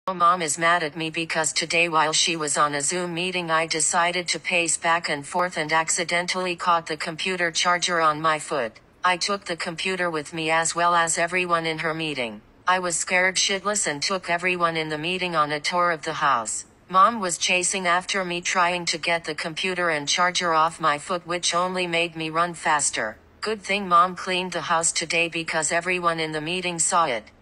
Mom is mad at me because today while she was on a Zoom meeting I decided to pace back and forth and accidentally caught the computer charger on my foot. I took the computer with me as well as everyone in her meeting. I was scared shitless and took everyone in the meeting on a tour of the house. Mom was chasing after me trying to get the computer and charger off my foot, which only made me run faster. Good thing Mom cleaned the house today because everyone in the meeting saw it.